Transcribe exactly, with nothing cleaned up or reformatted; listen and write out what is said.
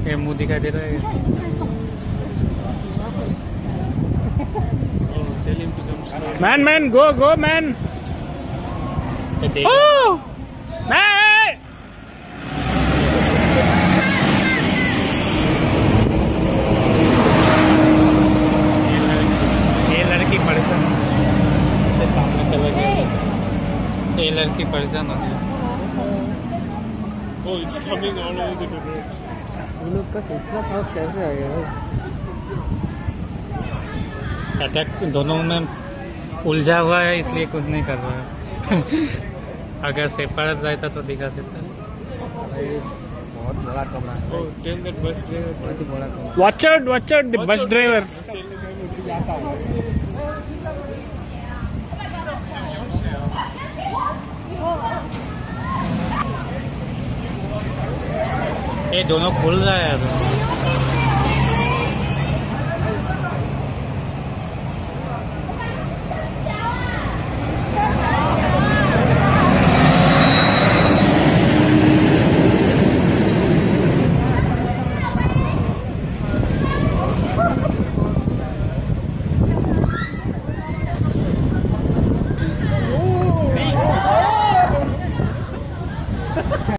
ये मुंह दिखाई दे रहा है। Man man go go man. Oh man. ये लड़की परेशान, सामने चला गया। ये लड़की परेशान हो गई। Oh, it's coming all over the road. ये लोग का इतना सांस कैसे आ गया भाई? अटैक दोनों में उलझा हुआ है, इसलिए कुछ नहीं कर रहा है। अगर सेपरेट रहता तो दिखा सकता। बहुत बड़ा कमरा है। Oh, tell that bus driver. बहुत ही बड़ा कमरा। Watch out, watch out, the bus driver. ये दोनों खुल रहा है।